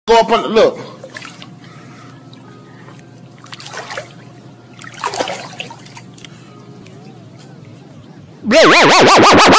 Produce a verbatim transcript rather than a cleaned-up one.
Go up on the look. Blah, blah, blah, blah, blah.